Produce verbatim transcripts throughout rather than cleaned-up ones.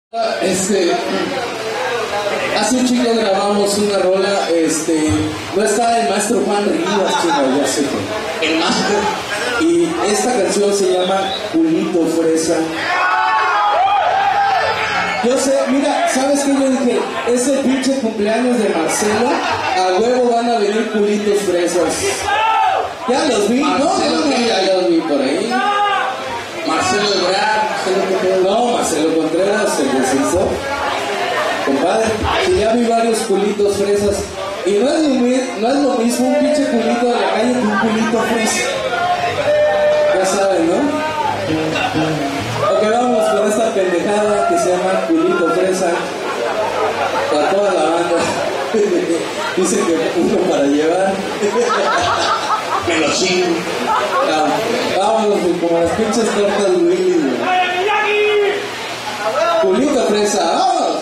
Este, hace un chico grabamos una rola, este, no está el maestro Juan Rivas, chico, ya sé que, el maestro, y esta canción se llama Culito Fresa. Yo sé, mira, ¿sabes qué? Yo dije, es el pinche cumpleaños de Marcelo, a huevo van a venir culitos fresas. Ya los vi, Marcelo, no, no, ¿qué? ya los vi por ahí. Marcelo Ebrard, No, Marcelo Contreras, el de Cisco. Compadre, si ya vi varios culitos fresas. Y no es, lo, mi- no es lo mismo un pinche culito de la calle que un culito fresa. Ya saben, ¿no? Ok, vamos con esta pendejada que se llama culito fresa. Para toda la banda. Dicen que uno para llevar. me lo chingo. Vámonos, como las pinches tortas Willy, güey. Culito fresa, ¡vamos!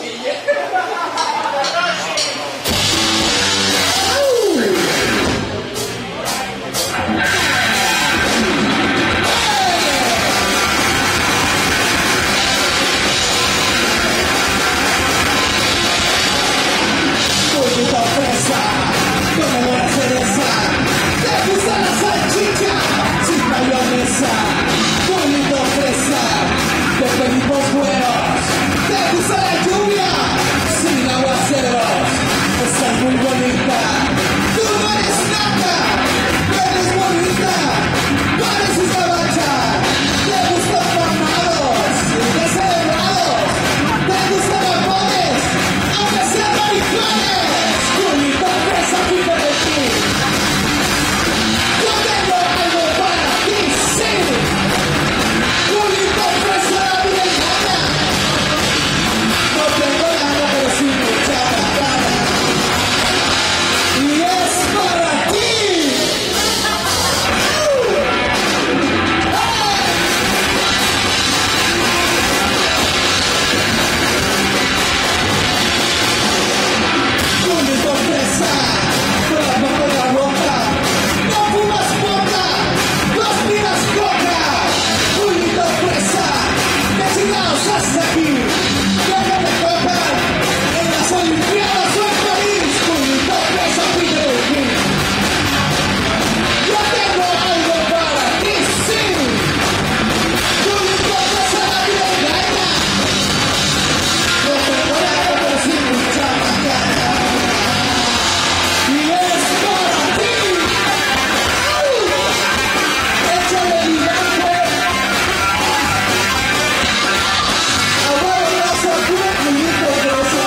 Culito fresa, como buena cereza. Te gusta la salchicha, sin mayonesa. Culito fresa, de pelitos buenos. Te gusta la lluvia, sin aguaceros. Estás muy bonita, tú no eres nada. Eres bonita, pareces gabacha. Te gustan mamados, descerebrados. Te gustan amores, aunque sean maricones. Culito fresa, vive de ti. Yo tengo algo para ti, sí. Culito fresa, vive en gana. No tengo nada, pero sí mucha gana. Y es para ti. Culito fresa, trabajo con la boca. No fumas poca, no aspiras coca. Culito fresa, designados hasta aquí. Que no te cojan en las Olimpiadas o en París. Culito fresa, pide de ti. Yo tengo algo para ti, sí. Culito fresa, la vida engaña. No tengo nada, pero sí mucha gana. Y es para ti. Échale vinagre. Abuelo, no se ocurre culito fresa.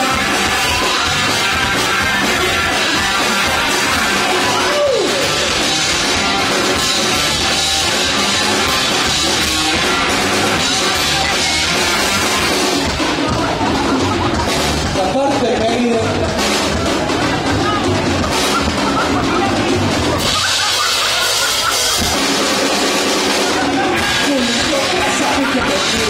La parte media. Culito fresa, pide de ti.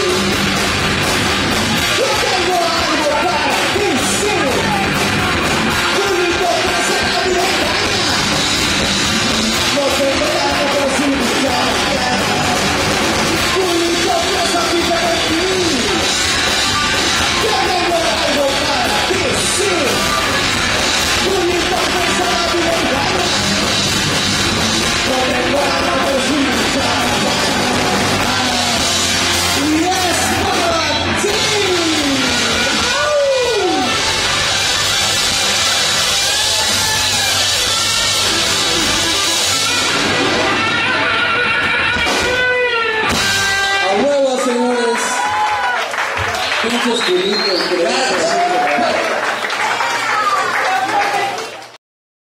Yo tengo algo para ti, sí. Culito fresa, la vida engaña. No tengo nada, pero sí mucha gana. Culito fresa, pide de ti. Yo tengo algo para ti, sí. Culito fresa, la vida engaña. No tengo nada, pero sí mucha gana. Y es para ti. A huevo, señores. Pinches culitos fresas.